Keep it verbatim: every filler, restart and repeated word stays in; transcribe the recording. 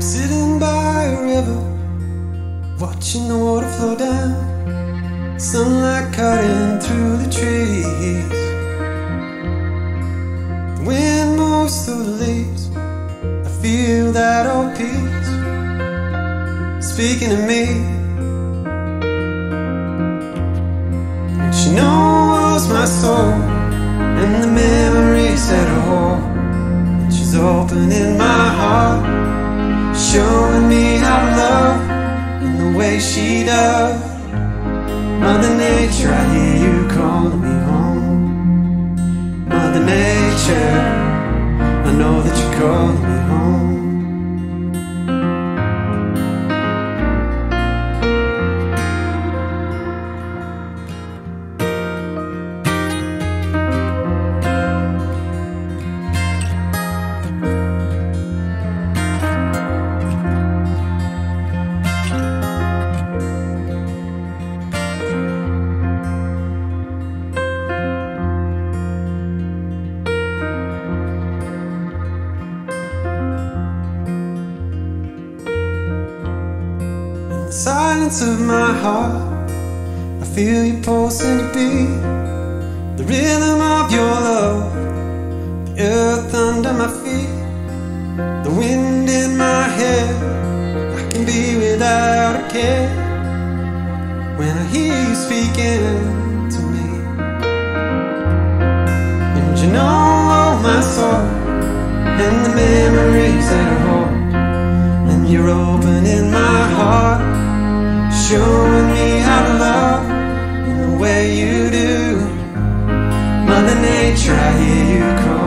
Sitting by a river, watching the water flow down, sunlight cutting through the trees. The wind moves through the leaves, I feel that old peace speaking to me. And she knows my soul and the memories that I hold, and she's opening my heart, showing me how to love in the way she does. Mother Nature, I hear you calling me home. Mother Nature, I know that you're calling me home. The silence of my heart, I feel you pulsing to beat. The rhythm of your love, the earth under my feet, the wind in my hair. I can be without a care when I hear you speaking to me. And you know my soul and the memories that I hold, and you're opening my heart, showing me how to love in the way you do. Mother Nature, I hear you call.